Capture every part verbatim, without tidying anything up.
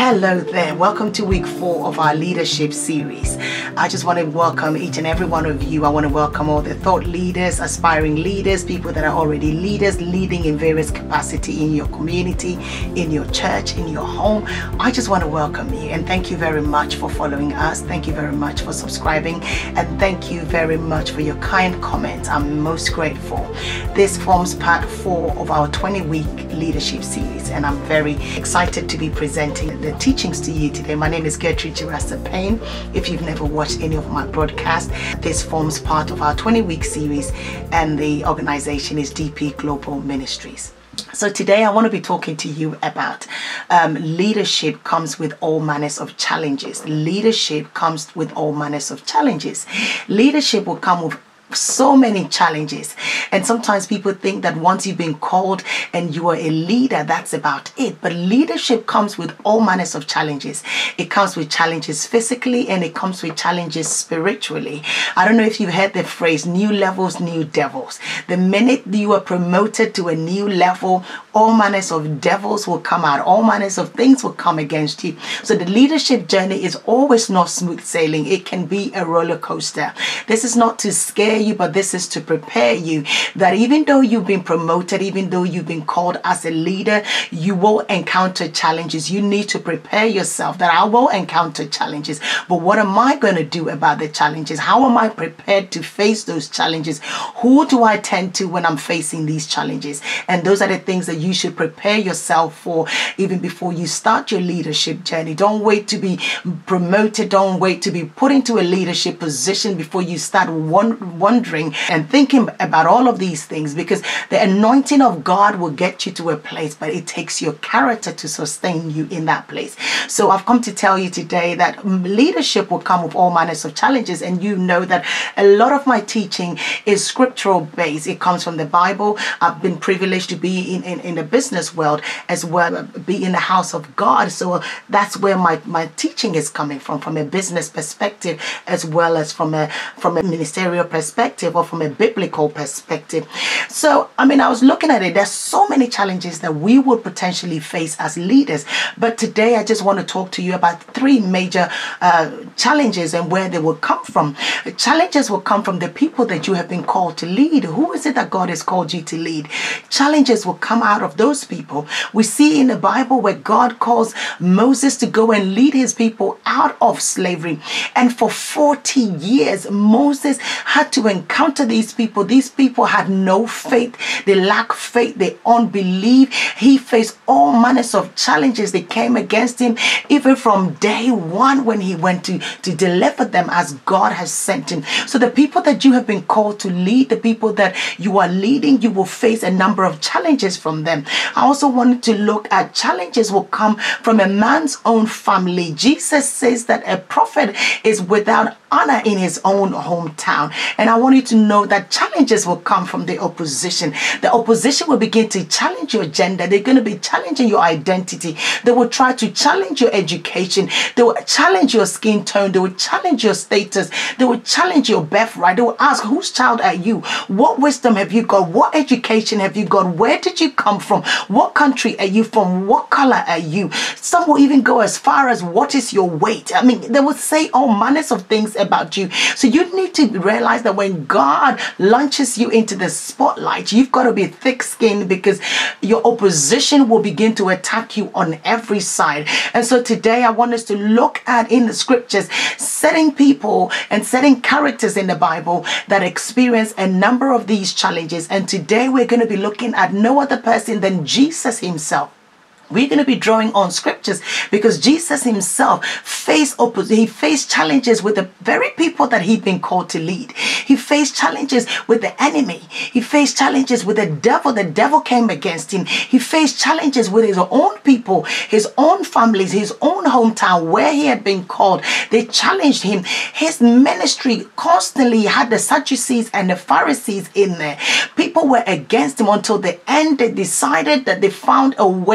Hello there, welcome to week four of our leadership series. I just want to welcome each and every one of you. I want to welcome all the thought leaders, aspiring leaders, people that are already leaders, leading in various capacity in your community, in your church, in your home. I just want to welcome you and thank you very much for following us. Thank you very much for subscribing and thank you very much for your kind comments. I'm most grateful. This forms part four of our twenty week leadership series and I'm very excited to be presenting the teachings to you today. My name is Gertrude Dzirasa-Payne. If you've never watched any of my broadcasts, this forms part of our twenty week series and the organization is D P Global Ministries. So today I want to be talking to you about um, leadership comes with all manners of challenges. Leadership comes with all manners of challenges. Leadership will come with so many challenges, and sometimes people think that once you've been called and you are a leader, that's about it. But leadership comes with all manners of challenges. It comes with challenges physically and it comes with challenges spiritually. I don't know if you've heard the phrase new levels, new devils. The minute you are promoted to a new level, all manners of devils will come out. All manners of things will come against you. So the leadership journey is always not smooth sailing. It can be a roller coaster. This is not to scare you, but this is to prepare you that even though you've been promoted, even though you've been called as a leader, you will encounter challenges. You need to prepare yourself that I will encounter challenges. But what am I going to do about the challenges? How am I prepared to face those challenges? Who do I tend to when I'm facing these challenges? And those are the things that you should prepare yourself for even before you start your leadership journey. Don't wait to be promoted. Don't wait to be put into a leadership position before you start one, wondering and thinking about all of these things, because the anointing of God will get you to a place, but it takes your character to sustain you in that place. So I've come to tell you today that leadership will come with all manners of challenges, and you know that a lot of my teaching is scriptural based. It comes from the Bible. I've been privileged to be in, in, in the business world as well, be in the house of God. So that's where my, my teaching is coming from, from a business perspective as well as from a, from a ministerial perspective. Perspective or from a biblical perspective. So, I mean, I was looking at it. There's so many challenges that we would potentially face as leaders. But today, I just want to talk to you about three major uh, challenges and where they will come from. Challenges will come from the people that you have been called to lead. Who is it that God has called you to lead? Challenges will come out of those people. We see in the Bible where God calls Moses to go and lead his people out of slavery. And for forty years, Moses had to encounter these people. These people had no faith. They lacked faith. They unbelief. He faced all manners of challenges. They came against him even from day one when he went to, to deliver them as God has sent him. So the people that you have been called to lead, the people that you are leading, you will face a number of challenges from them. I also wanted to look at challenges will come from a man's own family. Jesus says that a prophet is without honor in his own hometown. And I want you to know that challenges will come from the opposition. The opposition will begin to challenge your gender. They're going to be challenging your identity. They will try to challenge your education. They will challenge your skin tone. They will challenge your status. They will challenge your birthright. They will ask, whose child are you? What wisdom have you got? What education have you got? Where did you come from? What country are you from? What color are you? Some will even go as far as, what is your weight? I mean, they will say all manners of things about you. So you need to realize that when God launches you into the spotlight, you've got to be thick-skinned, because your opposition will begin to attack you on every side. And so today I want us to look at in the scriptures setting people and setting characters in the Bible that experience a number of these challenges. And today we're going to be looking at no other person than Jesus himself. We're going to be drawing on scriptures because Jesus himself faced opposition. He faced challenges with the very people that he'd been called to lead. He faced challenges with the enemy. He faced challenges with the devil. The devil came against him. He faced challenges with his own people, his own families, his own hometown where he had been called. They challenged him. His ministry constantly had the Sadducees and the Pharisees in there. People were against him until the end. They decided that they found a way to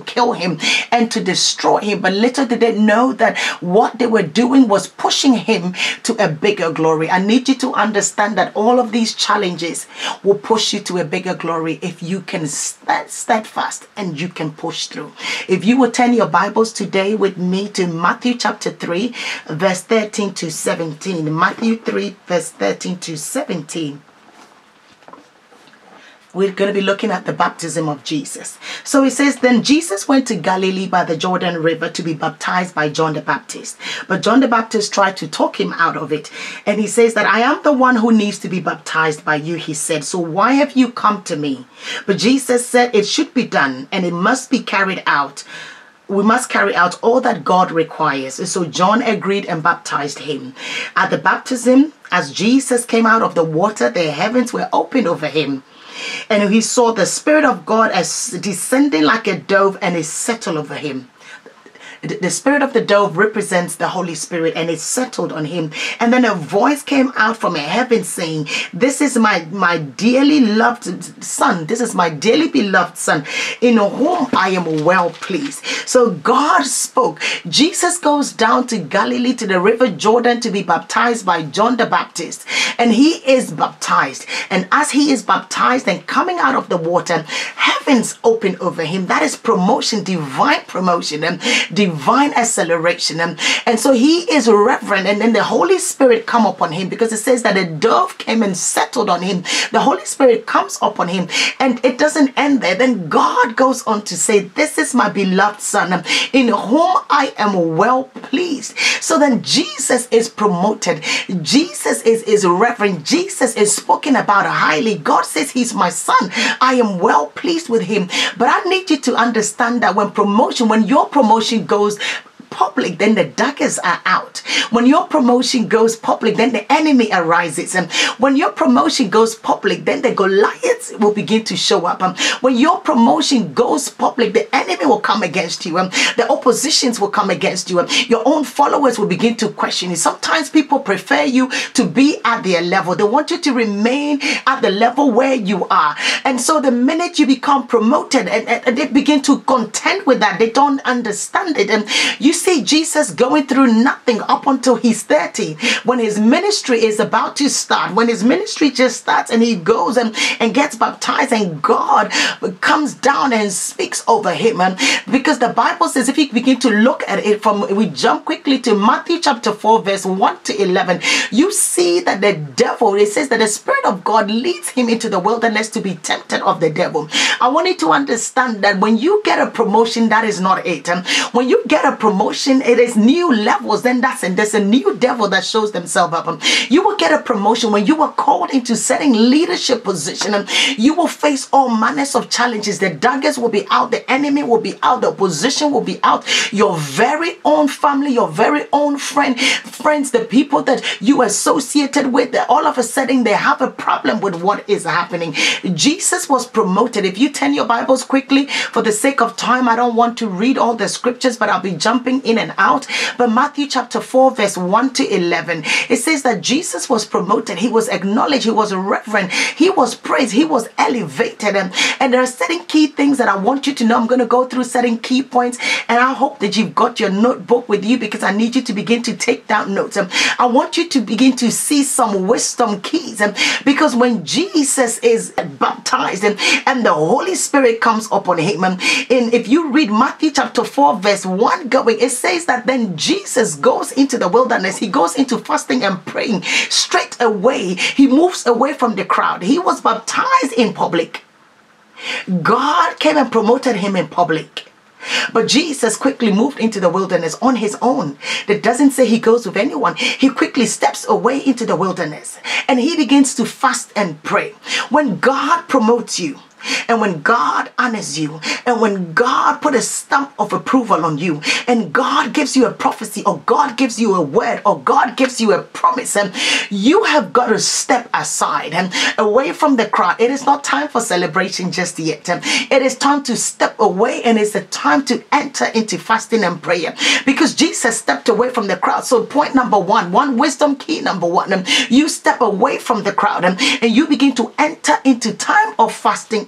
kill him and to destroy him. But little did they know that what they were doing was pushing him to a bigger glory. I need you to understand that all of these challenges will push you to a bigger glory if you can stand steadfast and you can push through. If you will turn your Bibles today with me to Matthew chapter three, verse thirteen to seventeen. Matthew three, verse thirteen to seventeen. We're going to be looking at the baptism of Jesus. So it says, then Jesus went to Galilee by the Jordan River to be baptized by John the Baptist. But John the Baptist tried to talk him out of it. And he says that I am the one who needs to be baptized by you, he said. So why have you come to me? But Jesus said it should be done and it must be carried out. We must carry out all that God requires. And so John agreed and baptized him. At the baptism, as Jesus came out of the water, the heavens were opened over him. And he saw the Spirit of God as descending like a dove, and it settled over him. The spirit of the dove represents the Holy Spirit, and it settled on him. And then a voice came out from heaven saying, this is my, my dearly loved son. This is my dearly beloved son in whom I am well pleased. So God spoke. Jesus goes down to Galilee, to the river Jordan, to be baptized by John the Baptist. And he is baptized. And as he is baptized and coming out of the water, heavens open over him. That is promotion, divine promotion, and divine acceleration. And, and so he is reverent, and then the Holy Spirit come upon him, because it says that a dove came and settled on him. The Holy Spirit comes upon him, and it doesn't end there. Then God goes on to say, this is my beloved son in whom I am well pleased. So then Jesus is promoted. Jesus is, is reverent. Jesus is spoken about highly. God says he's my son. I am well pleased with him. But I need you to understand that when promotion, when your promotion goes public, then the daggers are out. When your promotion goes public, then the enemy arises. And when your promotion goes public, then the Goliaths will begin to show up. Um, when your promotion goes public, the enemy will come against you. Um, the oppositions will come against you. Um, your own followers will begin to question you. Sometimes people prefer you to be at their level. They want you to remain at the level where you are. And so the minute you become promoted, and, and, and they begin to contend with that, they don't understand it. And you see Jesus going through nothing up until he's thirty, when his ministry is about to start, when his ministry just starts, and he goes and, and gets baptized, and God comes down and speaks over him. And because the Bible says, if you begin to look at it from, we jump quickly to Matthew chapter four, verse one to eleven, you see that the devil, it says that the Spirit of God leads him into the wilderness to be tempted of the devil. I want you to understand that when you get a promotion, that is not it. And when you get a promotion, it is new levels, then that's and there's a new devil that shows themselves up. You will get a promotion when you are called into certain leadership position, and you will face all manners of challenges. The daggers will be out, the enemy will be out, the opposition will be out. Your very own family, your very own friend, friends, the people that you associated with, all of a sudden they have a problem with what is happening. Jesus was promoted. If you turn your Bibles quickly, for the sake of time, I don't want to read all the scriptures, but I'll be jumping in and out. But Matthew chapter four, verse one to eleven, it says that Jesus was promoted. He was acknowledged. He was reverent. He was praised. He was elevated. And, and there are certain key things that I want you to know. I'm going to go through certain key points, and I hope that you've got your notebook with you, because I need you to begin to take down notes. And I want you to begin to see some wisdom keys. And because when Jesus is baptized and, and the Holy Spirit comes upon him, and in, if you read Matthew chapter four, verse one going, it says that then Jesus goes into the wilderness. He goes into fasting and praying. Straight away, he moves away from the crowd. He was baptized in public. God came and promoted him in public. But Jesus quickly moved into the wilderness on his own. That doesn't say he goes with anyone. He quickly steps away into the wilderness, and he begins to fast and pray. When God promotes you, and when God honors you, and when God put a stamp of approval on you, and God gives you a prophecy, or God gives you a word, or God gives you a promise, and you have got to step aside and away from the crowd. It is not time for celebration just yet. It is time to step away, and it's a time to enter into fasting and prayer, because Jesus stepped away from the crowd. So point number one, one wisdom key number one, you step away from the crowd, and you begin to enter into time of fasting and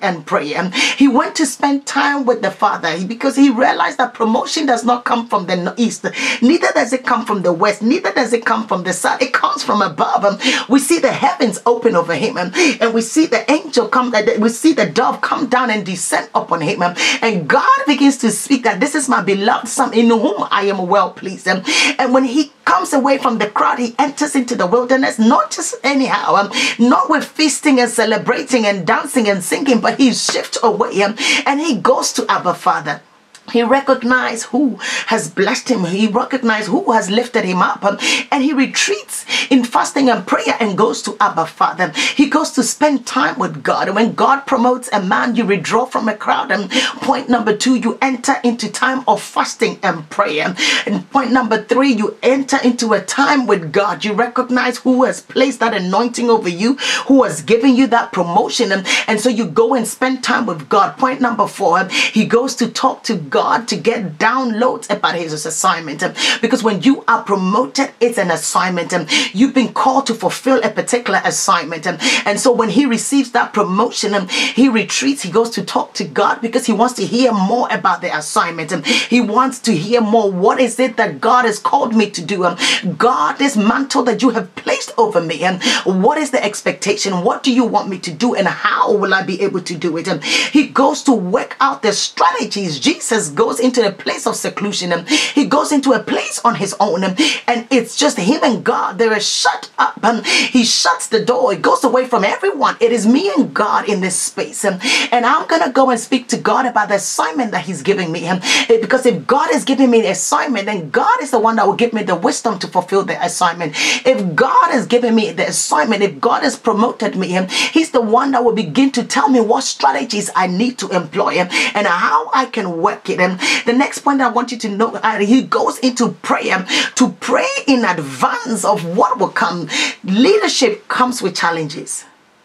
and pray. He went to spend time with the Father because he realized that promotion does not come from the east, neither does it come from the west, neither does it come from the south. It comes from above. We see the heavens open over him, and we see the angel come, we see the dove come down and descend upon him, and God begins to speak that this is my beloved son in whom I am well pleased. And when he comes away from the crowd, he enters into the wilderness, not just anyhow, um, not with feasting and celebrating and dancing and singing, but he shifts away um, and he goes to Abba Father. He recognized who has blessed him. He recognized who has lifted him up. Um, and he retreats in fasting and prayer and goes to Abba Father. He goes to spend time with God. And when God promotes a man, you withdraw from a crowd. And point number two, you enter into time of fasting and prayer. And point number three, you enter into a time with God. You recognize who has placed that anointing over you, who has given you that promotion. And, and so you go and spend time with God. Point number four, he goes to talk to God. God to get downloads about his assignment, because when you are promoted, it's an assignment. You've been called to fulfill a particular assignment, and so when he receives that promotion, he retreats. He goes to talk to God because he wants to hear more about the assignment. He wants to hear more. What is it that God has called me to do? God, this mantle that you have placed over me, and what is the expectation? What do you want me to do, and how will I be able to do it? He goes to work out the strategies. Jesus goes into a place of seclusion, and he goes into a place on his own, and it's just him and God. They are shut up, and he shuts the door. He goes away from everyone. It is me and God in this space, and I'm gonna go and speak to God about the assignment that he's giving me, because if God is giving me the assignment, then God is the one that will give me the wisdom to fulfill the assignment. If God has given me the assignment, if God has promoted me, he's the one that will begin to tell me what strategies I need to employ and how I can work it. And the next point I want you to know, uh, he goes into prayer to pray in advance of what will come. Leadership comes with challenges.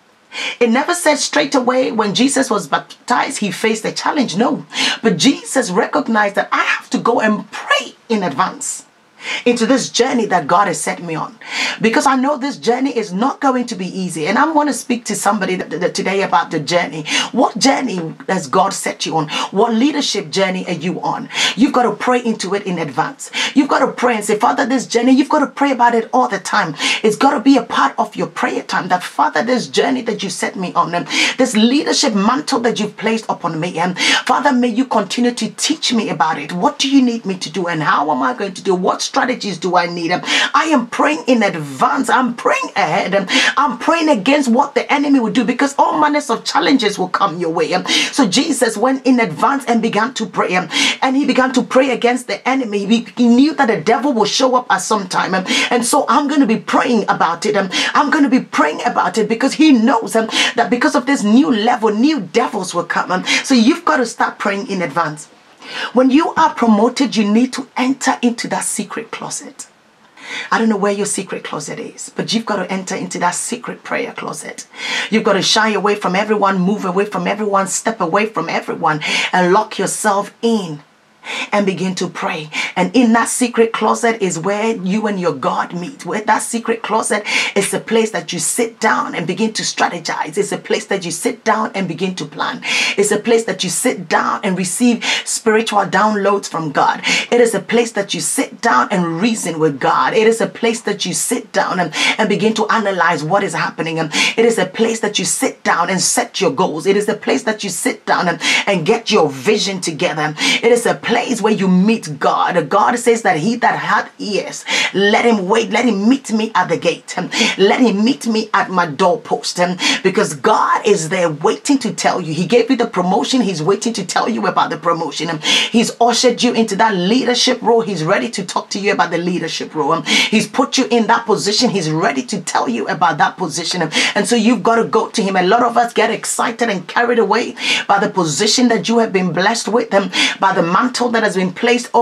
It never said straight away when Jesus was baptized, he faced a challenge. No, but Jesus recognized that I have to go and pray in advance into this journey that God has set me on, because I know this journey is not going to be easy. And I want to speak to somebody th th today about the journey. What journey has God set you on? What leadership journey are you on? You've got to pray into it in advance. You've got to pray and say, Father, this journey, you've got to pray about it all the time. It's got to be a part of your prayer time, that Father, this journey that you set me on, and this leadership mantle that you've placed upon me, and Father, may you continue to teach me about it. What do you need me to do, and how am I going to do? What strategies do I need? I am praying in advance. I'm praying ahead. I'm praying against what the enemy will do, because all manners of challenges will come your way. So Jesus went in advance and began to pray, and he began to pray against the enemy. He knew that the devil will show up at some time, and so I'm going to be praying about it. I'm going to be praying about it because he knows that because of this new level, new devils will come. So you've got to start praying in advance. When you are promoted, you need to enter into that secret closet. I don't know where your secret closet is, but you've got to enter into that secret prayer closet. You've got to shy away from everyone, move away from everyone, step away from everyone, and lock yourself in and begin to pray. And in that secret closet is where you and your God meet. Where that secret closet is the place that you sit down and begin to strategize. It's a place that you sit down and begin to plan. It's a place that you sit down and receive spiritual downloads from God. It is a place that you sit down and reason with God. It is a place that you sit down and, and begin to analyze what is happening. And it is a place that you sit down and set your goals. It is a place that you sit down and, and get your vision together. It is a place place where you meet God. God says that he that had ears, let him wait, let him meet me at the gate, let him meet me at my doorpost, because God is there waiting to tell you. He gave you the promotion. He's waiting to tell you about the promotion. He's ushered you into that leadership role. He's ready to talk to you about the leadership role. He's put you in that position. He's ready to tell you about that position. And so you've got to go to him. A lot of us get excited and carried away by the position that you have been blessed with, and by the mantle that has been placed over you.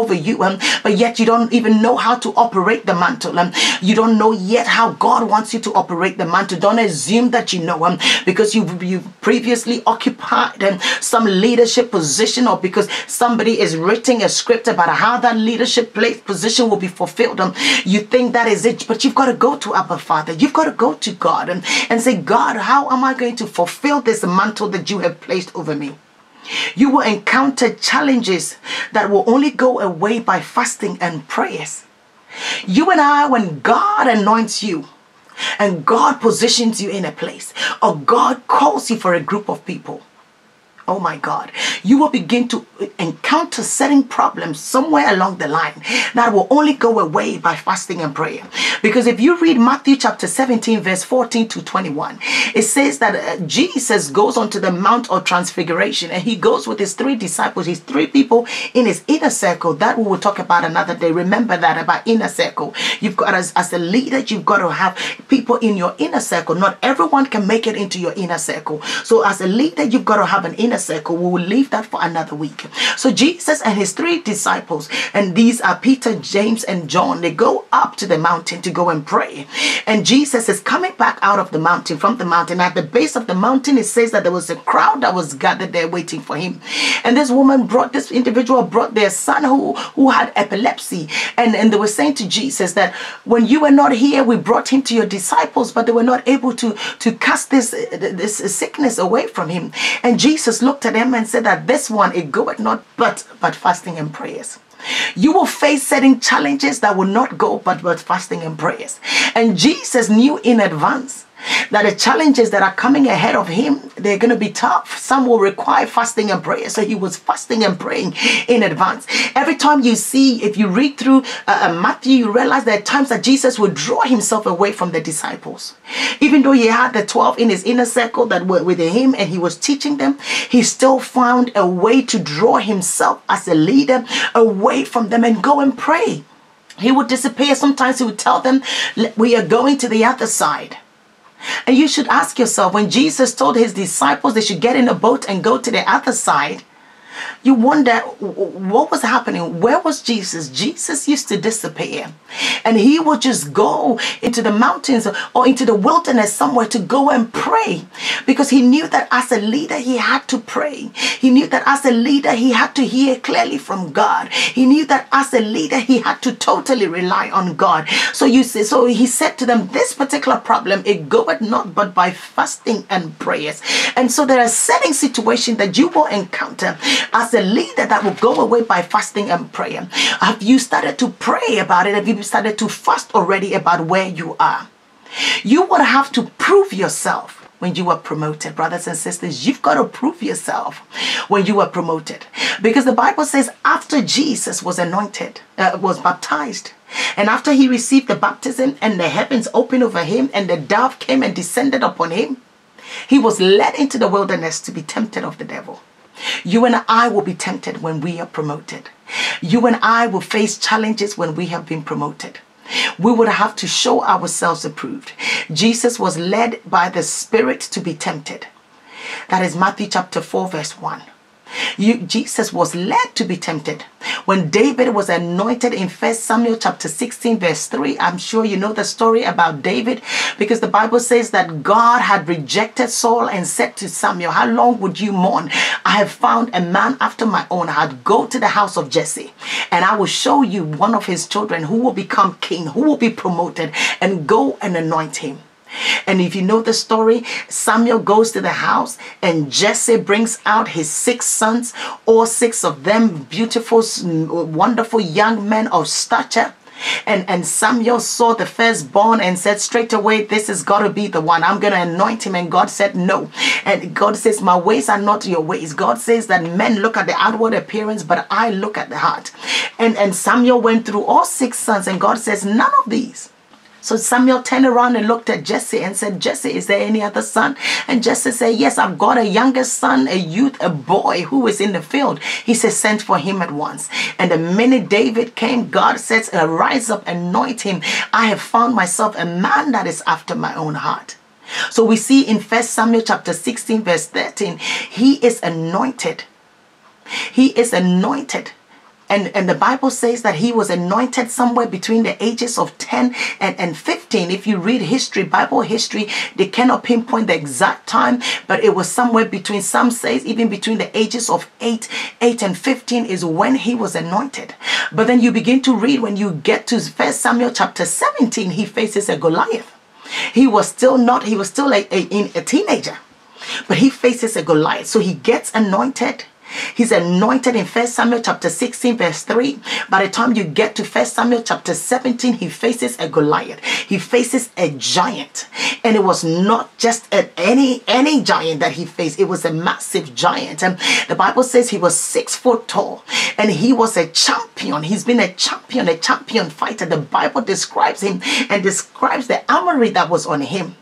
um, but yet you don't even know how to operate the mantle. Um, you don't know yet how God wants you to operate the mantle. Don't assume that you know um, because you've, you've previously occupied um, some leadership position, or because somebody is writing a script about how that leadership place position will be fulfilled. Um, you think that is it, but you've got to go to Abba Father. You've got to go to God um, and say, God, how am I going to fulfill this mantle that you have placed over me? You will encounter challenges that will only go away by fasting and prayers. You and I, when God anoints you and God positions you in a place, or God calls you for a group of people, oh my God, you will begin to encounter certain problems somewhere along the line that will only go away by fasting and prayer. Because if you read Matthew chapter seventeen, verse fourteen to twenty-one, it says that uh, Jesus goes onto the Mount of Transfiguration, and he goes with his three disciples, his three people in his inner circle. That we will talk about another day. Remember that about inner circle. You've got, as, as a leader, you've got to have people in your inner circle. Not everyone can make it into your inner circle. So as a leader, you've got to have an inner circle. We will leave that for another week. So Jesus and his three disciples, and these are Peter, James, and John, they go up to the mountain to go and pray. And Jesus is coming back out of the mountain, from the mountain. At the base of the mountain, it says that there was a crowd that was gathered there waiting for him. And this woman brought, this individual brought their son who, who had epilepsy. And, and they were saying to Jesus that when you were not here, we brought him to your disciples, but they were not able to, to cast this, this sickness away from him. And Jesus looked at them and said that this one, it goeth not but, but fasting and prayers. You will face certain challenges that will not go but, but fasting and prayers. And Jesus knew in advance that the challenges that are coming ahead of him, they're going to be tough. Some will require fasting and prayer. So he was fasting and praying in advance. Every time you see, if you read through uh, Matthew, you realize there are times that Jesus would draw himself away from the disciples. Even though he had the twelve in his inner circle that were with him and he was teaching them, he still found a way to draw himself as a leader away from them and go and pray. He would disappear. Sometimes he would tell them, we are going to the other side. And you should ask yourself, when Jesus told his disciples they should get in a boat and go to the other side, you wonder what was happening. Where was Jesus? Jesus used to disappear, and he would just go into the mountains or into the wilderness somewhere to go and pray, because he knew that as a leader he had to pray. He knew that as a leader he had to hear clearly from God. He knew that as a leader he had to totally rely on God. So you see, so he said to them, this particular problem, it goeth not but by fasting and prayers. And so there are certain situations that you will encounter as a leader that will go away by fasting and prayer. Have you started to pray about it? Have you started to fast already about where you are? You would have to prove yourself when you were promoted. Brothers and sisters, you've got to prove yourself when you were promoted. Because the Bible says after Jesus was anointed, uh, was baptized, and after he received the baptism and the heavens opened over him and the dove came and descended upon him, he was led into the wilderness to be tempted of the devil. You and I will be tempted when we are promoted. You and I will face challenges when we have been promoted. We would have to show ourselves approved. Jesus was led by the Spirit to be tempted. That is Matthew chapter four, verse one. You, Jesus was led to be tempted. When David was anointed in First Samuel chapter sixteen, verse three, I'm sure you know the story about David, because the Bible says that God had rejected Saul and said to Samuel, how long would you mourn? I have found a man after my own heart. Go to the house of Jesse, and I will show you one of his children who will become king, who will be promoted, and go and anoint him. And if you know the story, Samuel goes to the house and Jesse brings out his six sons, all six of them beautiful, wonderful young men of stature. And, and Samuel saw the firstborn and said straight away, this has got to be the one. I'm going to anoint him. And God said no. And God says, my ways are not your ways. God says that men look at the outward appearance, but I look at the heart. And, and Samuel went through all six sons, and God says, none of these. So Samuel turned around and looked at Jesse and said, Jesse, is there any other son? And Jesse said, yes, I've got a younger son, a youth, a boy who is in the field. He says, send for him at once. And the minute David came, God says, arise up, anoint him. I have found myself a man that is after my own heart. So we see in First Samuel chapter sixteen, verse thirteen, he is anointed. He is anointed. And, and the Bible says that he was anointed somewhere between the ages of ten and, and fifteen. If you read history, Bible history, they cannot pinpoint the exact time, but it was somewhere between, some says even between the ages of eight, eight and fifteen is when he was anointed. But then you begin to read, when you get to First Samuel chapter seventeen, he faces a Goliath. He was still not, he was still a, a, a teenager, but he faces a Goliath. So he gets anointed. He's anointed in First Samuel chapter sixteen verse three. By the time you get to First Samuel chapter seventeen, he faces a Goliath. He faces a giant. And it was not just a, any, any giant that he faced. It was a massive giant. And the Bible says he was six foot tall. And he was a champion. He's been a champion, a champion fighter. The Bible describes him and describes the armory that was on him.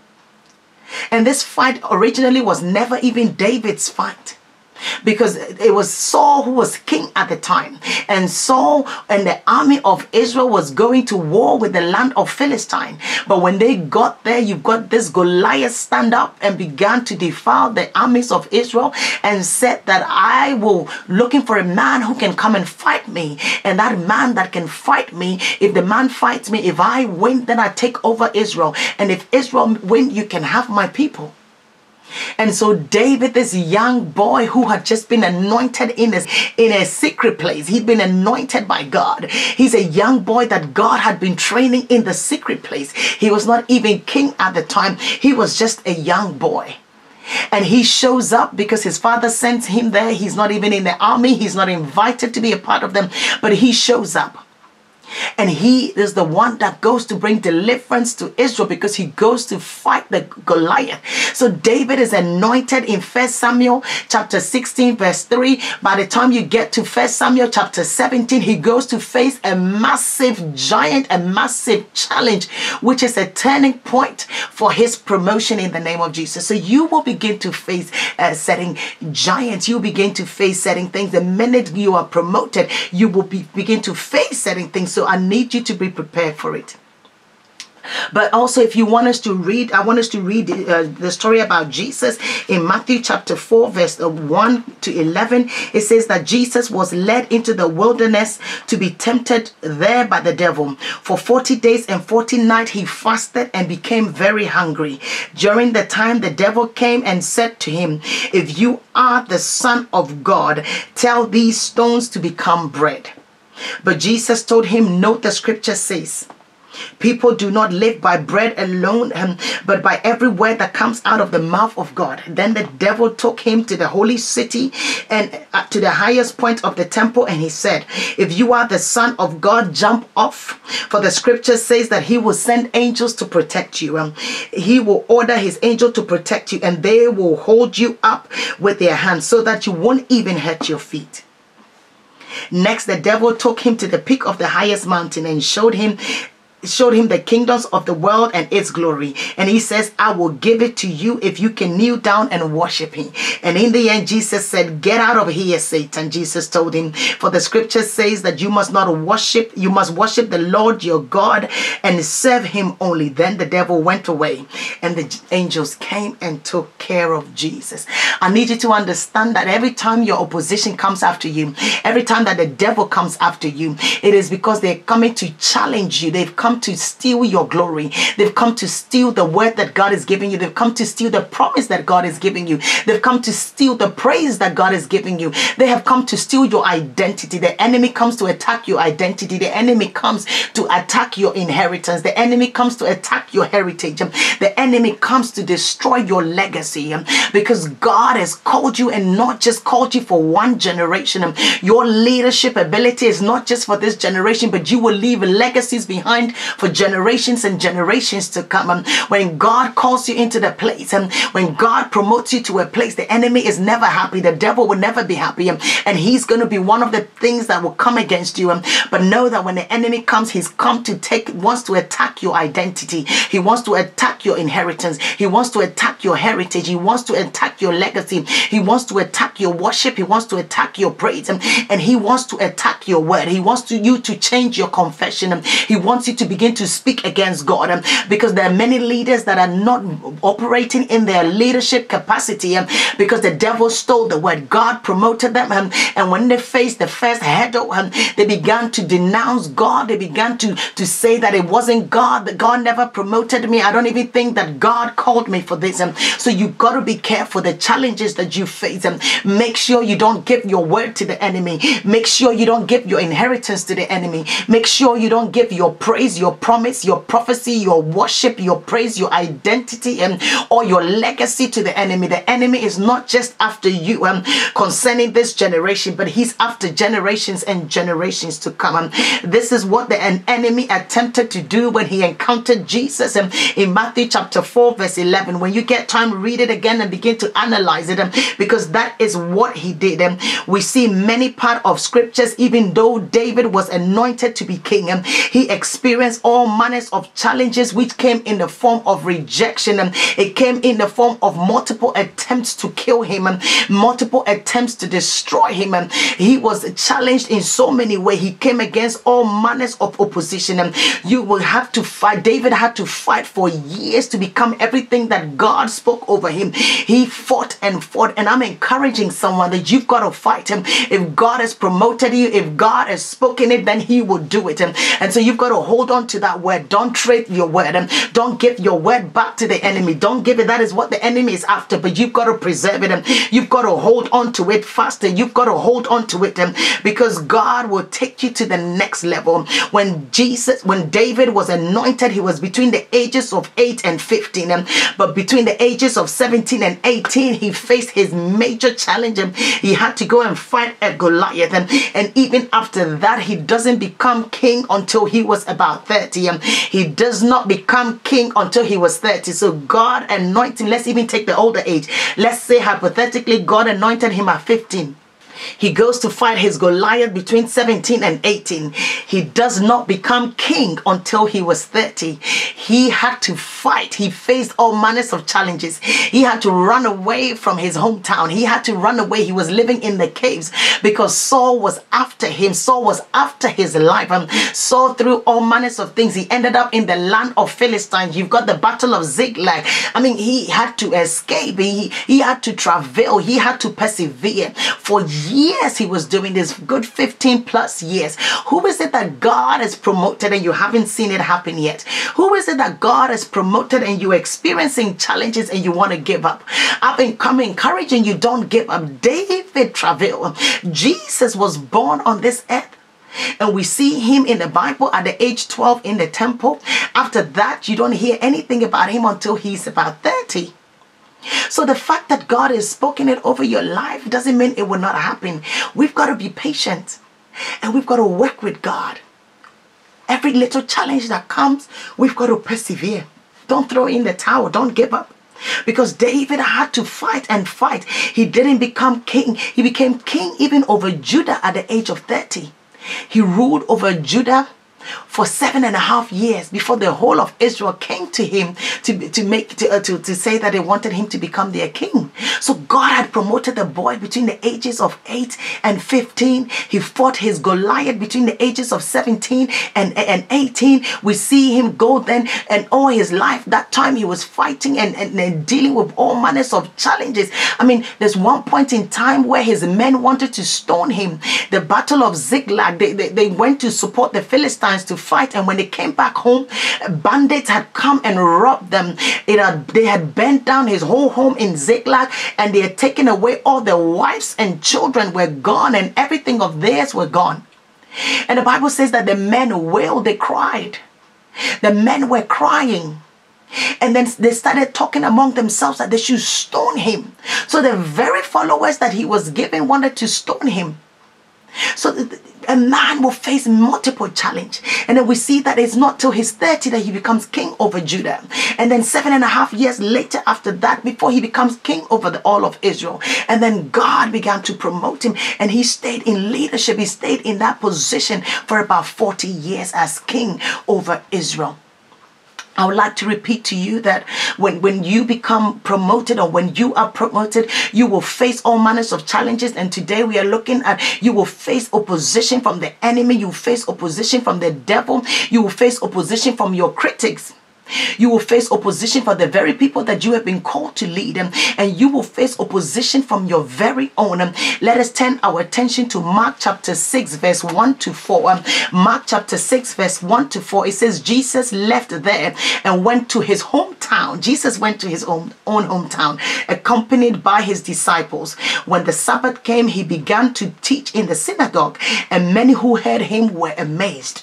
And this fight originally was never even David's fight, because it was Saul who was king at the time. And Saul and the army of Israel was going to war with the land of Philistine. But when they got there, you've got this Goliath stand up and began to defile the armies of Israel and said that I will looking for a man who can come and fight me. And that man that can fight me, if the man fights me, if I win, then I take over Israel. And if Israel win, you can have my people. And so David, this young boy who had just been anointed in a, in a secret place, he'd been anointed by God. He's a young boy that God had been training in the secret place. He was not even king at the time. He was just a young boy. And he shows up because his father sent him there. He's not even in the army. He's not invited to be a part of them, but he shows up. And he is the one that goes to bring deliverance to Israel, because he goes to fight the Goliath. So David is anointed in First Samuel chapter sixteen verse three. By the time you get to First Samuel chapter seventeen, he goes to face a massive giant, a massive challenge, which is a turning point for his promotion in the name of Jesus. So you will begin to face uh, setting giants. You begin to face setting things. The minute you are promoted, you will be, begin to face setting things. So I need you to be prepared for it. But also, if you want us to read, I want us to read uh, the story about Jesus in Matthew chapter four, verse one to eleven. It says that Jesus was led into the wilderness to be tempted there by the devil. For forty days and forty nights he fasted and became very hungry. During the time, the devil came and said to him, "If you are the Son of God, tell these stones to become bread." But Jesus told him, "Note the scripture says, people do not live by bread alone, um, but by every word that comes out of the mouth of God." Then the devil took him to the holy city and uh, to the highest point of the temple, and he said, "If you are the Son of God, jump off. For the scripture says that he will send angels to protect you. Um, he will order his angel to protect you, and they will hold you up with their hands so that you won't even hurt your feet." Next, the devil took him to the peak of the highest mountain and showed him showed him the kingdoms of the world and its glory. And he says, "I will give it to you if you can kneel down and worship me." And in the end, Jesus said, "Get out of here, Satan." Jesus told him, "For the scripture says that you must not worship, you must worship the Lord your God and serve him only." Then the devil went away and the angels came and took care of Jesus. I need you to understand that every time your opposition comes after you, every time that the devil comes after you, it is because they're coming to challenge you. They've come to steal your glory. They've come to steal the word that God is giving you. They've come to steal the promise that God is giving you. They've come to steal the praise that God is giving you. They have come to steal your identity. The enemy comes to attack your identity. The enemy comes to attack your inheritance. The enemy comes to attack your heritage. The enemy comes to destroy your legacy, because God has called you, and not just called you for one generation. Your leadership ability is not just for this generation, but you will leave legacies behind for generations and generations to come. Um, when God calls you into the place, and um, when God promotes you to a place, the enemy is never happy. The devil will never be happy, um, and he's going to be one of the things that will come against you. Um, but know that when the enemy comes, he's come to take, wants to attack your identity. He wants to attack your inheritance. He wants to attack your heritage. He wants to attack your legacy. He wants to attack your worship. He wants to attack your praise, um, and he wants to attack your word. He wants to you to change your confession. Um, he wants you to begin to speak against God, um, because there are many leaders that are not operating in their leadership capacity, um, because the devil stole the word. God promoted them, um, and when they faced the first hurdle, um, they began to denounce God. They began to, to say that it wasn't God, that God never promoted me. I don't even think that God called me for this. Um, so you got to be careful the challenges that you face. Um, make sure you don't give your word to the enemy. Make sure you don't give your inheritance to the enemy. Make sure you don't give your praise, your promise, your prophecy, your worship, your praise, your identity, and um, or your legacy to the enemy. The enemy is not just after you um, concerning this generation, but he's after generations and generations to come. Um, this is what the an enemy attempted to do when he encountered Jesus um, in Matthew chapter four verse eleven. When you get time, read it again and begin to analyze it, um, because that is what he did. Um, we see many part of scriptures, even though David was anointed to be king, um, he experienced all manners of challenges which came in the form of rejection. Um, it came in the form of multiple attempts to kill him, um, multiple attempts to destroy him. Um, he was challenged in so many ways. He came against all manners of opposition. Um, you will have to fight. David had to fight for years to become everything that God spoke over him. He fought and fought, and I'm encouraging someone that you've got to fight him. If God has promoted you, if God has spoken it, then he will do it. Um, and so you've got to hold on to that word. Don't trade your word. Um, don't give your word back to the enemy. Don't give it. That is what the enemy is after, but you've got to preserve it. Um, you've got to hold on to it faster. You've got to hold on to it, um, because God will take you to the next level. When Jesus, when David was anointed, he was between the ages of eight and fifteen, um, but between the ages of seventeen and eighteen, he faced his major challenge. Um, he had to go and fight a Goliath, um, and even after that, he doesn't become king until he was about thirty. Um, he does not become king until he was thirty. So God anointed him. Let's even take the older age. Let's say hypothetically God anointed him at fifteen. He goes to fight his Goliath between seventeen and eighteen. He does not become king until he was thirty. He had to fight. He faced all manners of challenges. He had to run away from his hometown. He had to run away. He was living in the caves because Saul was after him. Saul was after his life. Um, Saul through all manners of things. He ended up in the land of Philistines. You've got the battle of Ziklag. I mean, he had to escape. He, he had to travail. He had to persevere for years. Years he was doing this, good fifteen plus years. Who is it that God has promoted and you haven't seen it happen yet? Who is it that God has promoted and you're experiencing challenges and you want to give up? I've been come encouraging you, don't give up. David travailed. Jesus was born on this earth, and we see him in the Bible at the age twelve in the temple. After that, you don't hear anything about him until he's about thirty. So the fact that God has spoken it over your life doesn't mean it will not happen. We've got to be patient, and we've got to work with God. Every little challenge that comes, we've got to persevere. Don't throw in the towel. Don't give up. Because David had to fight and fight. He didn't become king. He became king even over Judah at the age of thirty. He ruled over Judah for seven and a half years before the whole of Israel came to him to, to make to, uh, to, to say that they wanted him to become their king. So God had promoted the boy between the ages of eight and fifteen. He fought his Goliath between the ages of seventeen and, and eighteen. We see him go then, and all his life, that time he was fighting and, and, and dealing with all manners of challenges. I mean, there's one point in time where his men wanted to stone him. The battle of Ziklag, they, they, they went to support the Philistines to fight, and when they came back home, bandits had come and robbed them. It had, they had burnt down his whole home in Ziklag, and they had taken away all their wives and children were gone, and everything of theirs were gone. And the Bible says that the men wailed, they cried. The men were crying. And then they started talking among themselves that they should stone him. So the very followers that he was given wanted to stone him. So a man will face multiple challenge, and then we see that it's not till he's thirty that he becomes king over Judah, and then seven and a half years later after that before he becomes king over the, all of Israel. And then God began to promote him, and he stayed in leadership. He stayed in that position for about forty years as king over Israel. I would like to repeat to you that when, when you become promoted, or when you are promoted, you will face all manners of challenges. And today we are looking at, you will face opposition from the enemy. You will face opposition from the devil. You will face opposition from your critics. You will face opposition from the very people that you have been called to lead, um, and you will face opposition from your very own. Um, let us turn our attention to Mark chapter six, verse one to four. Um, Mark chapter six, verse one to four. It says, Jesus left there and went to his hometown. Jesus went to his own, own hometown, accompanied by his disciples. When the Sabbath came, he began to teach in the synagogue, and many who heard him were amazed.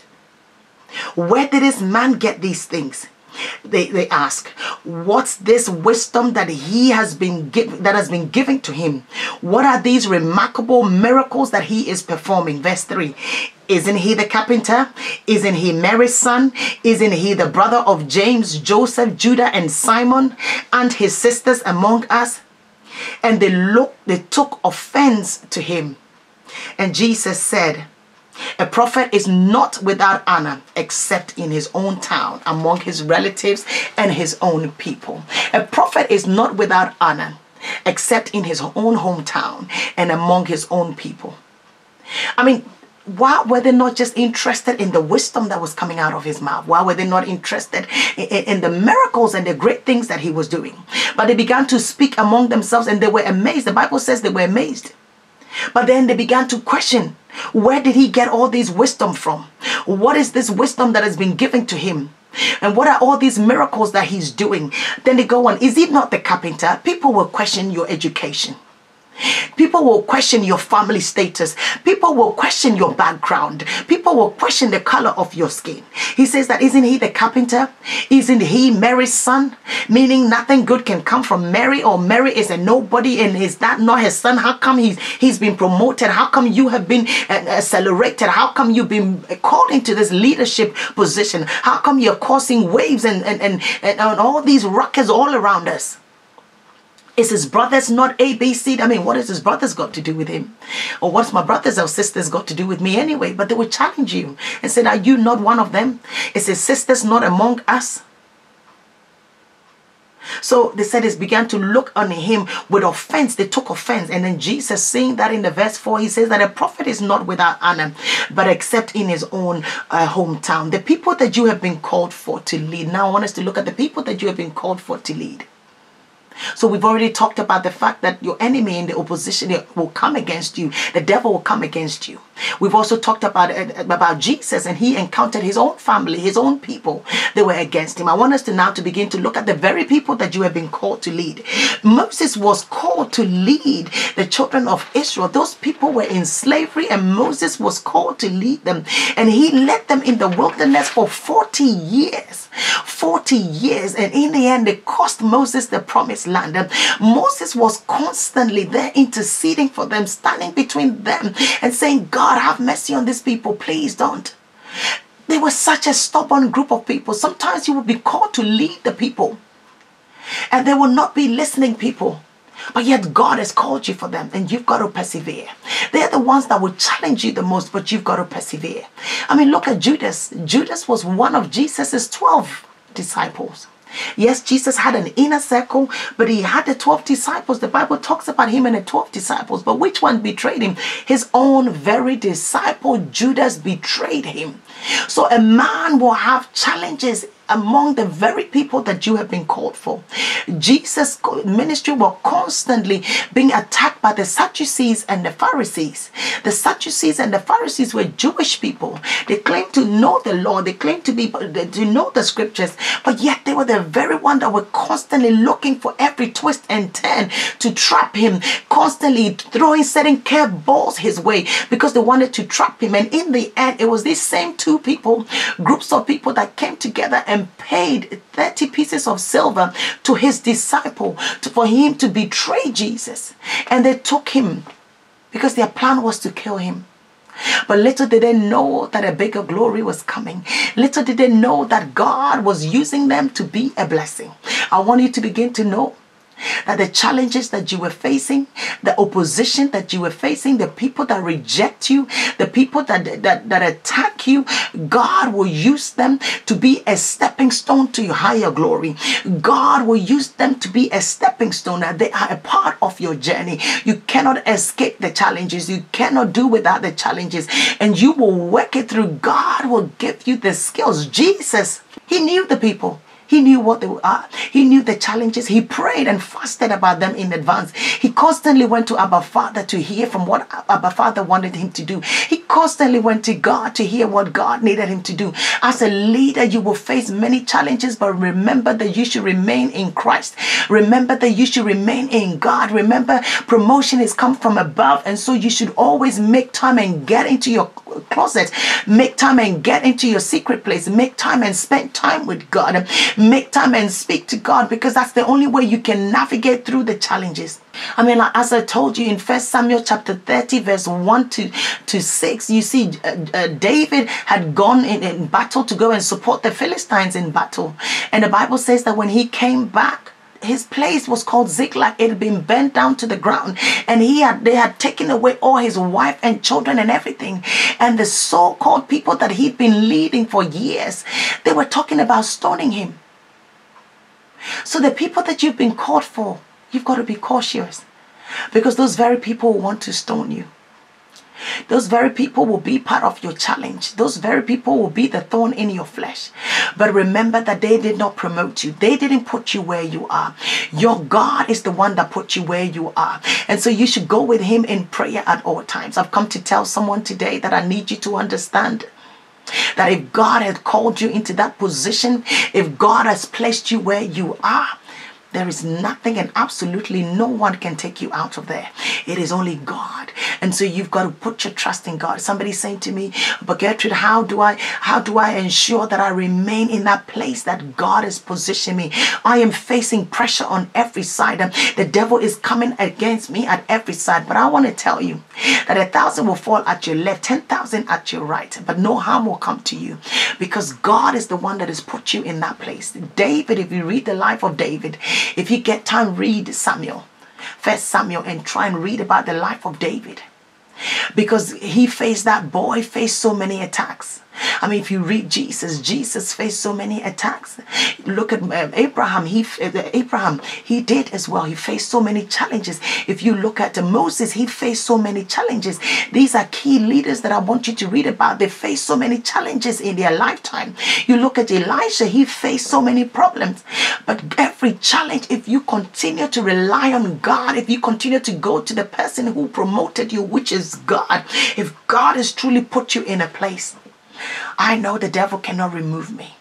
Where did this man get these things? They, they ask, what's this wisdom that he has been given, that has been given to him? What are these remarkable miracles that he is performing? Verse three. Isn't he the carpenter? Isn't he Mary's son? Isn't he the brother of James, Joseph, Judah, and Simon, and his sisters among us? And they looked, they took offense to him. And Jesus said, a prophet is not without honor except in his own town, among his relatives and his own people. A prophet is not without honor except in his own hometown and among his own people. I mean, why were they not just interested in the wisdom that was coming out of his mouth? Why were they not interested in, in, in the miracles and the great things that he was doing? But they began to speak among themselves, and they were amazed. The Bible says they were amazed. But then they began to question, where did he get all this wisdom from? What is this wisdom that has been given to him? And what are all these miracles that he's doing? Then they go on, is he not the carpenter? People will question your education. People will question your family status. People will question your background. People will question the color of your skin. He says that, isn't he the carpenter? Isn't he Mary's son? Meaning nothing good can come from Mary, or Mary is a nobody and is that not his son? How come he's, he's been promoted? How come you have been uh, accelerated? How come you've been called into this leadership position? How come you're causing waves and, and, and, and, and all these rockets all around us? Is his brothers not A, B, C? I mean, what has his brothers got to do with him? Or what's my brothers or sisters got to do with me anyway? But they will challenge you and say, are you not one of them? Is his sisters not among us? So they said, it began to look on him with offense. They took offense. And then Jesus, saying that in the verse four, he says that a prophet is not without honor, but except in his own uh, hometown. The people that you have been called for to lead. Now I want us to look at the people that you have been called for to lead. So we've already talked about the fact that your enemy in the opposition will come against you. The devil will come against you. We've also talked about, about Jesus, and he encountered his own family, his own people. They were against him. I want us to now to begin to look at the very people that you have been called to lead. Moses was called to lead the children of Israel. Those people were in slavery, and Moses was called to lead them. And he led them in the wilderness for forty years. forty years. And in the end, it cost Moses the promised land. And Moses was constantly there interceding for them, standing between them and saying, God, have mercy on these people. Please don't. They were such a stubborn group of people. Sometimes you will be called to lead the people, and they will not be listening people. But yet God has called you for them, and you've got to persevere. They're the ones that will challenge you the most, but you've got to persevere. I mean, look at Judas. Judas was one of Jesus's twelve disciples. Yes, Jesus had an inner circle, but he had the twelve disciples. The Bible talks about him and the twelve disciples. But which one betrayed him? His own very disciple, Judas, betrayed him. So a man will have challenges among the very people that you have been called for. Jesus' ministry were constantly being attacked by the Sadducees and the Pharisees. The Sadducees and the Pharisees were Jewish people. They claimed to know the law. They claimed to be to know the scriptures, but yet they were the very one that were constantly looking for every twist and turn to trap him, constantly throwing certain curveballs his way because they wanted to trap him. And in the end, it was these same two people, groups of people, that came together and and paid thirty pieces of silver to his disciple to, for him to betray Jesus. And they took him because their plan was to kill him. But little did they know that a bigger glory was coming. Little did they know that God was using them to be a blessing. I want you to begin to know that the challenges that you were facing, the opposition that you were facing, the people that reject you, the people that, that, that attack you, God will use them to be a stepping stone to your higher glory. God will use them to be a stepping stone, that they are a part of your journey. You cannot escape the challenges. You cannot do without the challenges, and you will work it through. God will give you the skills. Jesus, he knew the people. He knew what they are. He knew the challenges. He prayed and fasted about them in advance. He constantly went to Abba Father to hear from what Abba Father wanted him to do. He constantly went to God to hear what God needed him to do. As a leader, you will face many challenges, but remember that you should remain in Christ. Remember that you should remain in God. Remember, promotion has come from above, and so you should always make time and get into your closet. Make time and get into your secret place. Make time and spend time with God. Make time and speak to God, because that's the only way you can navigate through the challenges. I mean, like, as I told you in First Samuel chapter thirty, verse one to, to six, you see uh, uh, David had gone in, in battle to go and support the Philistines in battle. And the Bible says that when he came back, his place was called Ziklag. It had been bent down to the ground, and he had they had taken away all his wife and children and everything. And the so-called people that he'd been leading for years, they were talking about stoning him. So the people that you've been called for, you've got to be cautious, because those very people will want to stone you. Those very people will be part of your challenge. Those very people will be the thorn in your flesh. But remember that they did not promote you. They didn't put you where you are. Your God is the one that put you where you are. And so you should go with him in prayer at all times. I've come to tell someone today that I need you to understand that if God has called you into that position, if God has placed you where you are, there is nothing and absolutely no one can take you out of there. It is only God. And so you've got to put your trust in God. Somebody's saying to me, but Gertrude, how do I how do I ensure that I remain in that place that God has positioned me? I am facing pressure on every side. The devil is coming against me at every side. But I want to tell you that a thousand will fall at your left, ten thousand at your right, but no harm will come to you, because God is the one that has put you in that place. David, if you read the life of David, if you get time, read Samuel, First Samuel, and try and read about the life of David, because he faced that boy, faced so many attacks. I mean, if you read Jesus, Jesus faced so many attacks. Look at uh, Abraham. He uh, Abraham, he did as well. He faced so many challenges. If you look at uh, Moses, he faced so many challenges. These are key leaders that I want you to read about. They faced so many challenges in their lifetime. You look at Elisha, he faced so many problems. But every challenge, if you continue to rely on God, if you continue to go to the person who promoted you, which is God, if God has truly put you in a place, I know the devil cannot remove me.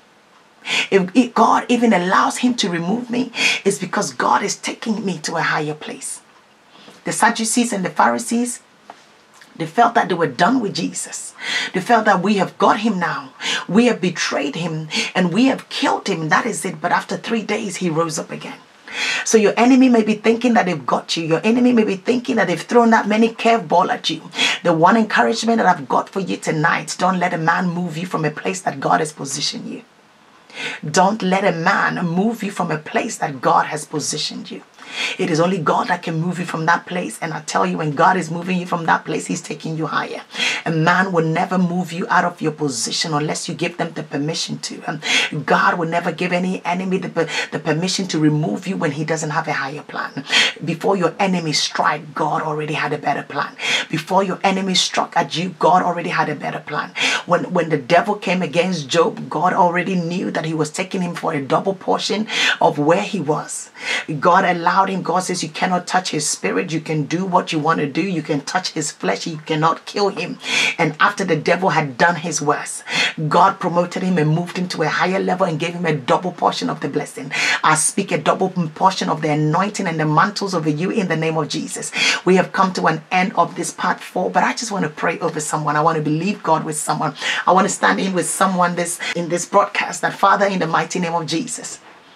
If God even allows him to remove me, it's because God is taking me to a higher place. The Sadducees and the Pharisees, they felt that they were done with Jesus. They felt that we have got him now. We have betrayed him and we have killed him. That is it. But after three days, he rose up again. So your enemy may be thinking that they've got you. Your enemy may be thinking that they've thrown that many curveball at you. The one encouragement that I've got for you tonight, don't let a man move you from a place that God has positioned you. Don't let a man move you from a place that God has positioned you. It is only God that can move you from that place. And I tell you, when God is moving you from that place, he's taking you higher. A man will never move you out of your position unless you give them the permission to. And God will never give any enemy the, the permission to remove you when he doesn't have a higher plan. Before your enemy strike, God already had a better plan. Before your enemy struck at you, God already had a better plan. When, when the devil came against Job, God already knew that he was taking him for a double portion of where he was. God allowed him. God says you cannot touch his spirit. You can do what you want to do. You can touch his flesh. You cannot kill him. And after the devil had done his worst, God promoted him and moved him to a higher level and gave him a double portion of the blessing. I speak a double portion of the anointing and the mantles over you in the name of Jesus. We have come to an end of this part four, but I just want to pray over someone. I want to believe God with someone. I want to stand in with someone this in this broadcast, that Father, in the mighty name of Jesus,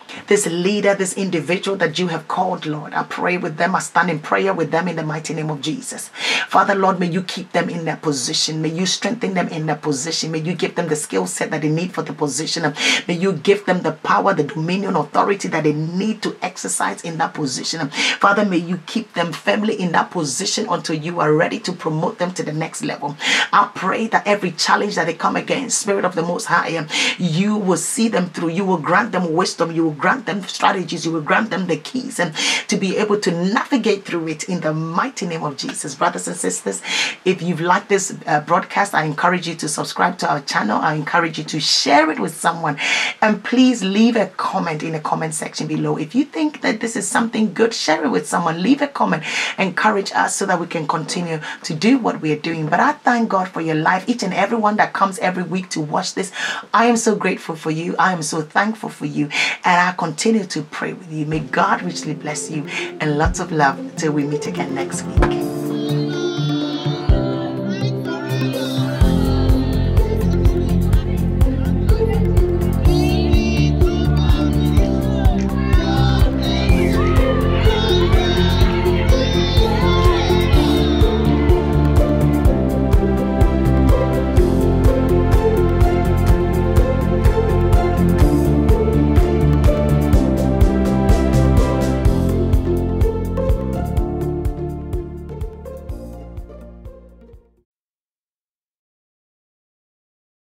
this leader, this individual that you have called, Lord. I pray with them. I stand in prayer with them in the mighty name of Jesus. Father, Lord, may you keep them in their position. May you strengthen them in their position. May you give them the skill set that they need for the position. May you give them the power, the dominion, authority that they need to exercise in that position. Father, may you keep them firmly in that position until you are ready to promote them to the next level. I pray that every challenge that they come against, Spirit of the Most High, you will see them through. You will grant them wisdom. You will grant them strategies. You will grant them the keys and to be able to navigate through it in the mighty name of Jesus. Brothers and sisters, if you've liked this uh, broadcast, I encourage you to subscribe to our channel. I encourage you to share it with someone, and please leave a comment in the comment section below. If you think that this is something good, share it with someone. Leave a comment. Encourage us so that we can continue to do what we are doing. But I thank God for your life, each and everyone that comes every week to watch this. I am so grateful for you. I am so thankful for you, and I continue to pray with you. May God richly bless you, and lots of love till we meet again next week.